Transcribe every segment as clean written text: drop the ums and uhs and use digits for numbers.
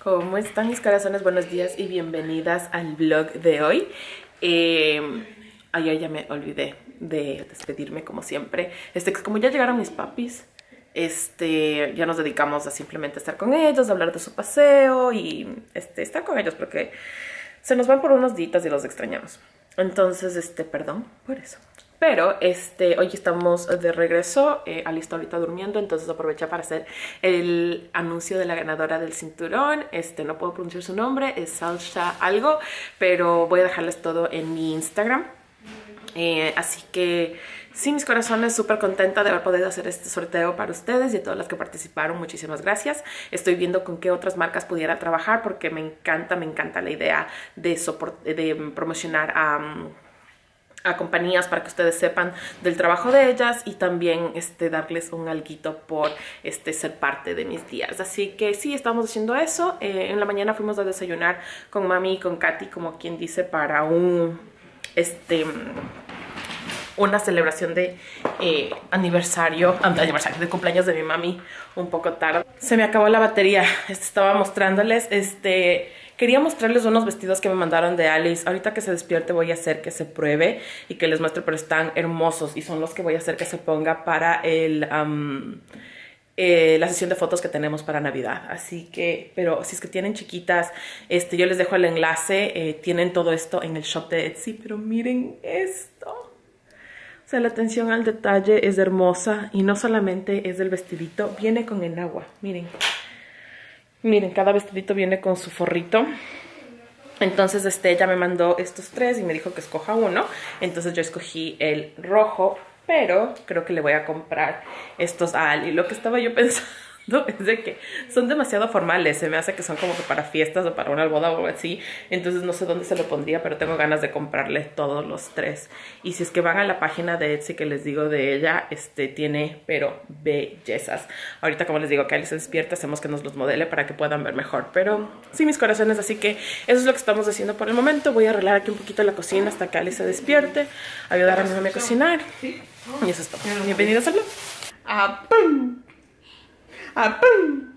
¿Cómo están mis corazones? Buenos días y bienvenidas al vlog de hoy. Ayer ya me olvidé de despedirme como siempre. Como ya llegaron mis papis, ya nos dedicamos a simplemente estar con ellos, a hablar de su paseo y estar con ellos porque se nos van por unos días y los extrañamos. Entonces, perdón por eso. Pero hoy estamos de regreso. Ali está ahorita durmiendo, entonces aproveché para hacer el anuncio de la ganadora del cinturón. No puedo pronunciar su nombre, es Salsha algo, pero voy a dejarles todo en mi Instagram. Así que sí, mis corazones, súper contenta de haber podido hacer este sorteo para ustedes y a todas las que participaron. Muchísimas gracias. Estoy viendo con qué otras marcas pudiera trabajar porque me encanta la idea de promocionar a compañías para que ustedes sepan del trabajo de ellas y también darles un alguito por ser parte de mis días. Así que sí, estamos haciendo eso. En la mañana fuimos a desayunar con mami y con Katy, como quien dice, para una celebración de aniversario de cumpleaños de mi mami un poco tarde. Se me acabó la batería. Estaba mostrándoles quería mostrarles unos vestidos que me mandaron de Alice. Ahorita que se despierte voy a hacer que se pruebe y que les muestre, pero están hermosos y son los que voy a hacer que se ponga para la sesión de fotos que tenemos para Navidad. Así que, pero si es que tienen chiquitas, yo les dejo el enlace. Tienen todo esto en el shop de Etsy, pero miren esto. O sea, la atención al detalle es hermosa y no solamente es del vestidito, viene con el agua, miren. Miren, cada vestidito viene con su forrito. Entonces, ella me mandó estos tres y me dijo que escoja uno. Entonces yo escogí el rojo, pero creo que le voy a comprar estos a Ali. Lo que estaba yo pensando es de que son demasiado formales. Se me hace que son como que para fiestas o para una boda o algo así. Entonces no sé dónde se lo pondría, pero tengo ganas de comprarle todos los tres. Y si es que van a la página de Etsy que les digo de ella, tiene pero bellezas. Ahorita, como les digo, que Ali se despierta, hacemos que nos los modele para que puedan ver mejor. Pero sí, mis corazones, así que eso es lo que estamos haciendo por el momento. Voy a arreglar aquí un poquito la cocina hasta que Ali se despierte, ayudar a mi mamá a cocinar. Y eso es todo. Bienvenidos al vlog. ¡Apum! ¡Apum!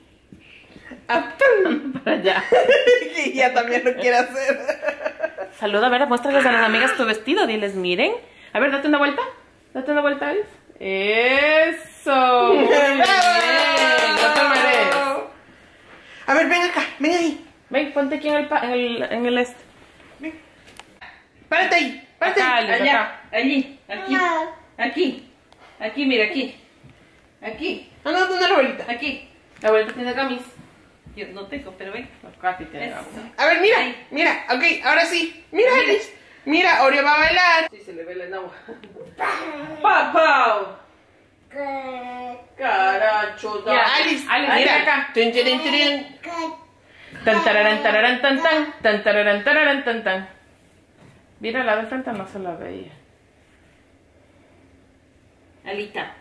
¡Apum! Para allá. Y ella también lo quiere hacer. Saluda, a ver, muéstrales a las amigas tu vestido. Diles, miren. A ver, date una vuelta. Date una vuelta, Alice. ¡Eso! Muy bien. No te mereces. A ver, ven acá, ven ahí. Ven, ponte aquí en el Ven. Párate ahí, párate. Acá, Alice, allá, acá. allí, aquí, mira, aquí. No, una abuelita. Aquí. La abuelita tiene camis. Yo no tengo, pero ven. Acá sí tiene agua. A ver, mira, mira, ok, ahora sí. Mira, Alice. Mira, Oreo va a bailar. Sí, se le ve el agua. ¡Papau! Carachuda. Ya, Alice, mira acá. Tin, tin, tin. Tan tararán, tararán, tan tan. Tan tararán, tararán, tan tan. Mira, la de frente no se la veía. Alita.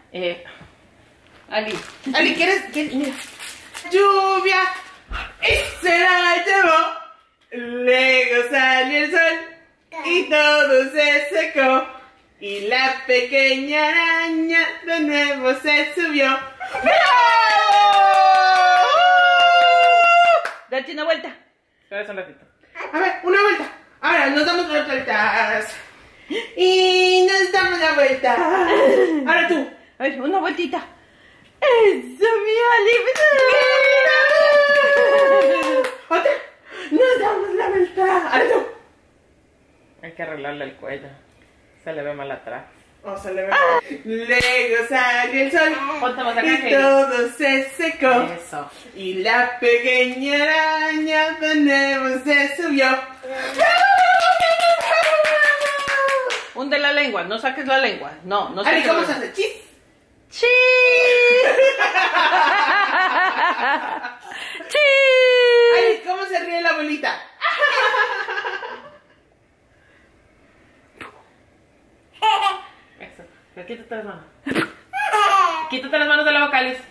Ali, ¿quieres? Mira. Lluvia y se la llevó. Luego salió el sol y todo se secó. Y la pequeña araña de nuevo se subió. date una vuelta. Espera un ratito. A ver, una vuelta. Ahora nos damos las vueltas. Y nos damos la vuelta. Ahora tú. A ver, una vueltita. ¡Eso, mi Ali! Otra. Nos damos la vuelta. Ahora tú. Hay que arreglarle el cuello. Se le ve mal atrás. Oh, se le ve. Luego salió el sol Ponte más acá, y Heidi. todo se secó. Eso. Y la pequeña araña de nuevo se subió. Hunde la lengua, no saques la lengua. No Ari, saques ¿cómo la se lengua. hace? ¡Chis! ¡Chis! Ari, ¿cómo se ríe la abuelita? Eso. Pero quítate las manos. Quítate las manos de la boca, Alice.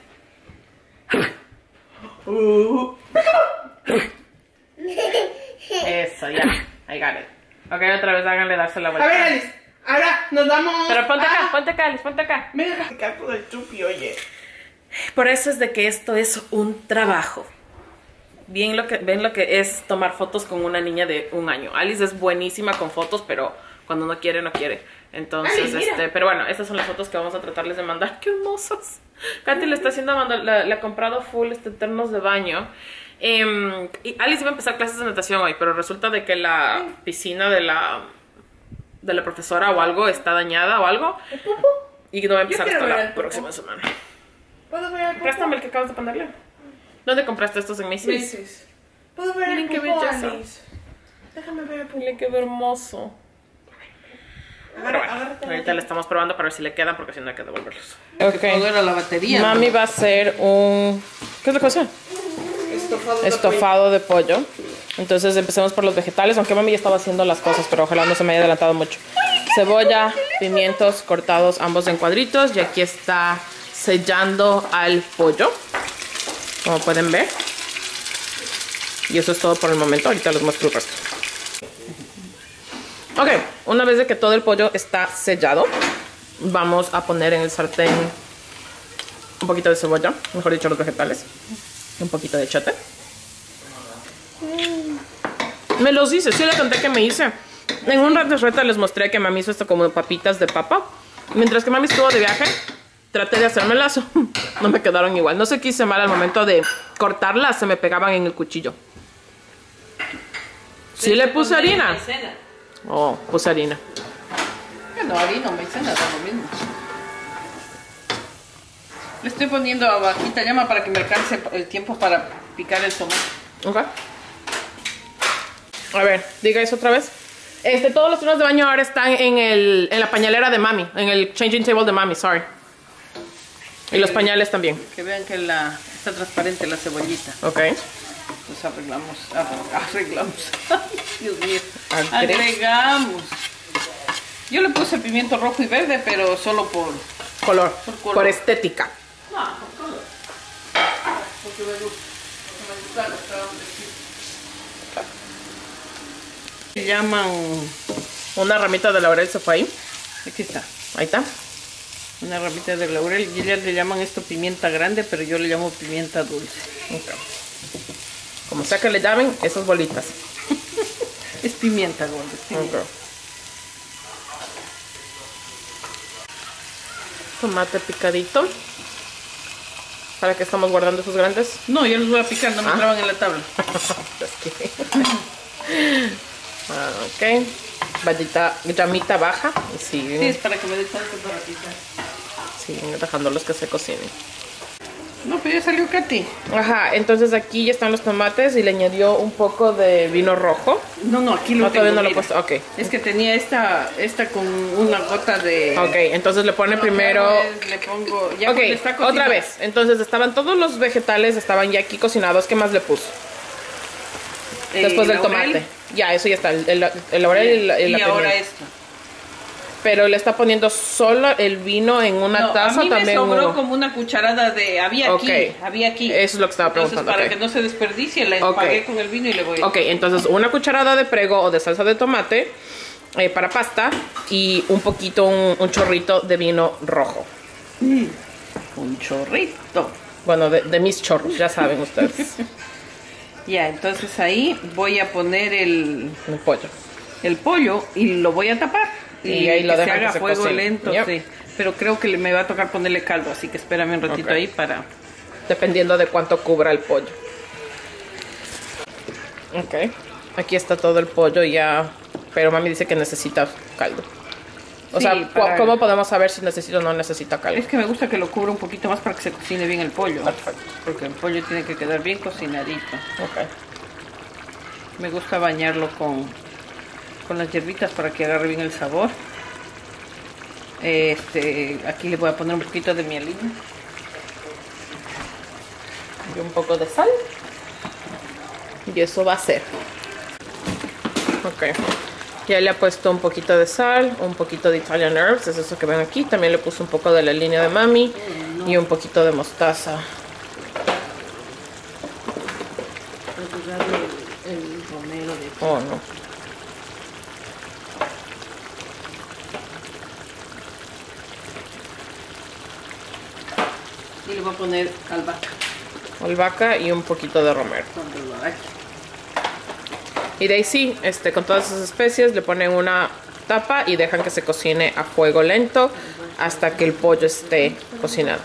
Eso, ya. I got it. Ok, otra vez háganle darse la vuelta. A ver, Alice. Ahora nos vamos. Pero ponte acá, Alice, ponte acá. Ven acá. Caco del chupi, oye. Por eso es de que esto es un trabajo. ven lo que es tomar fotos con una niña de 1 año. Alice es buenísima con fotos, pero cuando no quiere, no quiere. Entonces, pero bueno, estas son las fotos que vamos a tratarles de mandar. ¡Qué hermosas! Katy le está haciendo, le ha comprado full ternos de baño. Y Alice iba a empezar clases de natación hoy, pero resulta de que la piscina de la profesora o algo está dañada o algo. Y no va a empezar hasta la próxima semana. ¿Puedo ver el Préstame el que acabas de ponerle. ¿Dónde compraste estos en Macy's? ¿Puedo ver Miren el qué popó, belleza. Alice? Déjame ver el popó. Miren qué hermoso. Pero bueno, ahorita le estamos probando para ver si le quedan, porque si no hay que devolverlos. Ok. Era la batería. Mami va a hacer un... ¿Qué es lo que va a hacer? Estofado de pollo. Entonces empecemos por los vegetales, aunque mami ya estaba haciendo las cosas, pero ojalá no se me haya adelantado mucho. Cebolla, pimientos cortados ambos en cuadritos, y aquí está sellando al pollo, como pueden ver. Y eso es todo por el momento. Ahorita les muestro el resto. Ok, una vez de que todo el pollo está sellado, vamos a poner en el sartén un poquito de cebolla, mejor dicho los vegetales, un poquito de chote. Me los hice, sí le conté que me hice. En un rato les mostré que mami hizo esto como papitas de papa. Mientras que mami estuvo de viaje, traté de hacérmelas, no me quedaron igual. No sé qué hice mal al momento de cortarlas, se me pegaban en el cuchillo. Sí le puse harina. Oh, puse harina. No, harina o maicena, da lo mismo. Le estoy poniendo a bajita llama para que me alcance el tiempo para picar el tomate. Ok. A ver, diga eso otra vez. Todos los turnos de baño ahora están en la pañalera de mami, en el changing table de mami, sorry. Y los pañales también. Que vean que está transparente la cebollita. Ok. Pues arreglamos. Dios mío. Agregamos. Yo le puse pimiento rojo y verde, pero solo por color. Por estética. No, por color. Porque me gusta los trabajos de llaman una ramita de laurel, se fue ahí. Aquí está. Ahí está. Una ramita de laurel. Y ellas le llaman esto pimienta grande, pero yo le llamo pimienta dulce. Okay. Como sea que le llamen, esas bolitas. Es pimienta gorda. Okay. Tomate picadito. ¿Para qué estamos guardando esos grandes? No, yo los voy a picar, no me traban en la tabla. Ok. Llamita baja. Y siguen. Sí, es para que me dé tanto para picar. Siguen dejándolos que se cocinen. No, pero ya salió Katy. Ajá, entonces aquí ya están los tomates y le añadió un poco de vino rojo. No, aquí lo tengo. Todavía no lo he puesto, ok. Es que tenía esta con una gota de... Ok, entonces le pone primero... Le pongo... Ya ok, está otra vez. Entonces estaban todos los vegetales, estaban ya aquí cocinados. ¿Qué más le puso? Después del tomate. Ya, eso ya está. El laurel y la ahora pimienta. esto. Pero le está poniendo solo el vino en una taza, a mí también me sobró uno. como una cucharada de... Había aquí. Eso es lo que estaba preguntando. Entonces, para que no se desperdicie, la empagué con el vino y le voy a... Ok, entonces una cucharada de prego o de salsa de tomate para pasta y un poquito, un chorrito de vino rojo. Un chorrito. Bueno, de mis chorros, ya saben ustedes. Ya, entonces ahí voy a poner el pollo. El pollo y lo voy a tapar. Y ahí lo dejo que se haga que se fuego cocine. lento, Yep. sí. Pero creo que me va a tocar ponerle caldo, así que espérame un ratito ahí para... Dependiendo de cuánto cubra el pollo. Ok. Aquí está todo el pollo ya. Pero mami dice que necesita caldo. O sea, ¿cómo podemos saber si necesita o no necesita caldo? Es que me gusta que lo cubra un poquito más para que se cocine bien el pollo. Perfecto. Porque el pollo tiene que quedar bien cocinadito. Ok. Me gusta bañarlo con las hierbitas para que agarre bien el sabor. Aquí le voy a poner un poquito de mielina. Y un poco de sal. Y eso va a ser. Ok. Ya le he puesto un poquito de sal, un poquito de Italian herbs, es eso que ven aquí. También le puse un poco de la línea de mami y un poquito de mostaza. El romero de... Oh, no. Y le voy a poner albahaca. albahaca y un poquito de romero. Y de ahí sí, con todas esas especies le ponen una tapa y dejan que se cocine a fuego lento hasta que el pollo esté cocinado.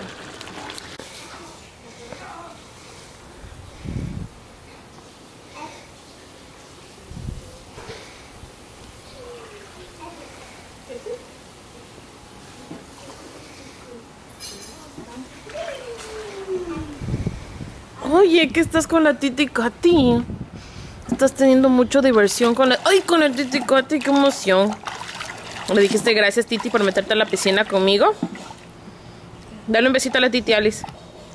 Oye, ¿qué estás con la Titi Katy? Estás teniendo mucha diversión con la... ¡Ay, con la Titi Katy! ¡Qué emoción! Le dijiste gracias, Titi, por meterte a la piscina conmigo. Dale un besito a la Titi, Alice.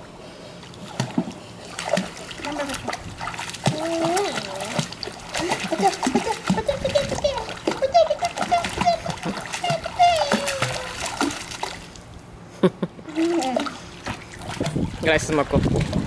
Gracias, Marco.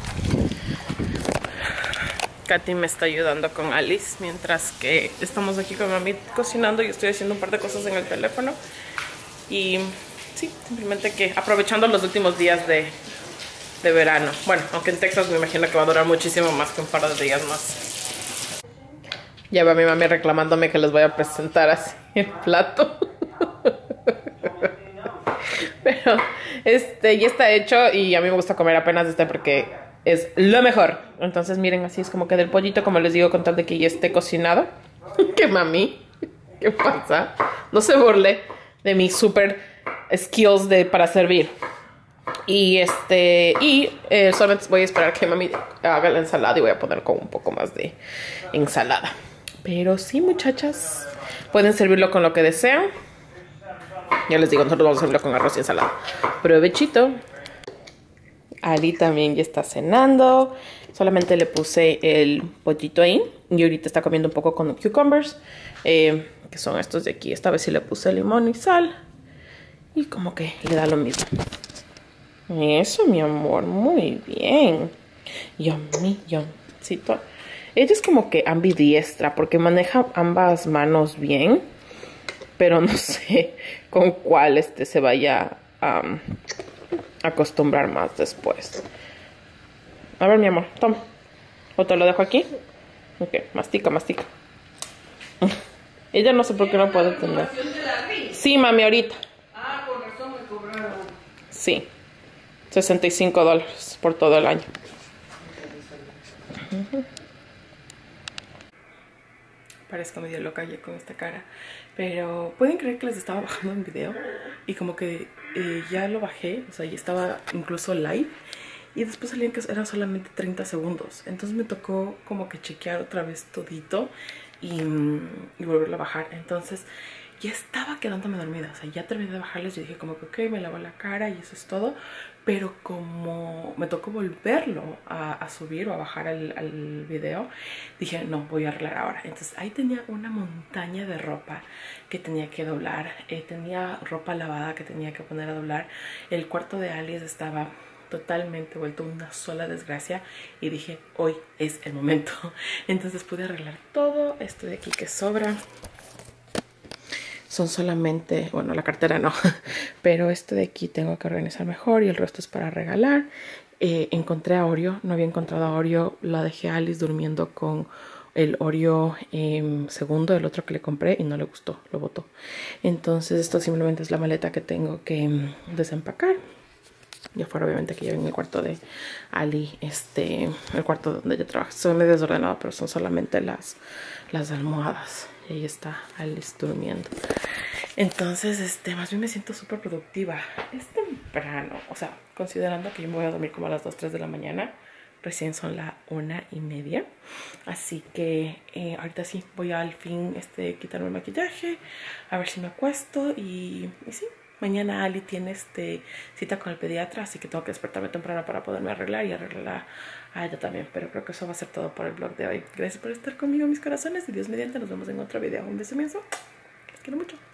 Katy me está ayudando con Alice mientras que estamos aquí con mami cocinando. Yo estoy haciendo un par de cosas en el teléfono. Y sí, simplemente que aprovechando los últimos días de verano. Bueno, aunque en Texas me imagino que va a durar muchísimo más que un par de días más. Ya va mi mami reclamándome que les voy a presentar así el plato. Pero ya está hecho y a mí me gusta comer apenas porque es lo mejor. Entonces miren, así es como que del pollito, como les digo, con tal de que ya esté cocinado. ¿Qué mami? ¿Qué pasa? No se burle de mis super skills para servir. Y solamente voy a esperar que mami haga la ensalada y voy a poner con un poco más de ensalada. Pero sí, muchachas, pueden servirlo con lo que desean. Ya les digo, nosotros vamos a servirlo con arroz y ensalada. Provechito. Ali también ya está cenando. Solamente le puse el pollito ahí. Y ahorita está comiendo un poco con cucumbers. Que son estos de aquí. Esta vez sí le puse limón y sal. Y como que le da lo mismo. Eso, mi amor. Muy bien. Yummy, yumcito. Ella es como que ambidiestra. Porque maneja ambas manos bien. Pero no sé con cuál se vaya a acostumbrar más después. A ver, mi amor, toma. ¿O te lo dejo aquí? Ok, mastica, mastica. Ella no sé por qué no puede tener. Sí, mami, ahorita. Ah, con razón me cobraron. Sí, $65 por todo el año. Parezco medio loca ya con esta cara. Pero pueden creer que les estaba bajando un video. Y como que ya lo bajé. O sea, ya estaba incluso live. Y después salían que eran solamente 30 segundos. Entonces me tocó como que chequear otra vez todito. Y volverlo a bajar. Entonces ya estaba quedándome dormida. O sea, ya terminé de bajarles. Yo dije como que ok, me lavo la cara y eso es todo. Pero como me tocó volverlo a subir o a bajar al video, dije no, voy a arreglar ahora. Entonces ahí tenía una montaña de ropa que tenía que doblar. Tenía ropa lavada que tenía que poner a doblar. El cuarto de Alice estaba totalmente vuelto una sola desgracia. Y dije, hoy es el momento. Entonces pude arreglar todo esto de aquí que sobra. Son solamente, bueno, la cartera no, pero esto de aquí tengo que organizar mejor y el resto es para regalar. Encontré a Oreo, no había encontrado a Oreo, la dejé a Alice durmiendo con el Oreo segundo, el otro que le compré, y no le gustó, lo botó. Entonces esto simplemente es la maleta que tengo que desempacar. Y afuera obviamente que llevo en el cuarto de Ali, el cuarto donde ella trabaja. Soy medio desordenado, pero son solamente las almohadas. Y ahí está Alice durmiendo. Entonces, más bien me siento súper productiva. Es temprano, o sea, considerando que yo me voy a dormir como a las 2, 3 de la mañana. Recién son las 1:30. Así que ahorita sí voy al fin quitarme el maquillaje. A ver si me acuesto y sí. Mañana Ali tiene cita con el pediatra, así que tengo que despertarme temprano para poderme arreglar y arreglar a ella también. Pero creo que eso va a ser todo por el vlog de hoy. Gracias por estar conmigo, mis corazones, y Dios mediante nos vemos en otro video. Un beso inmenso. Les quiero mucho.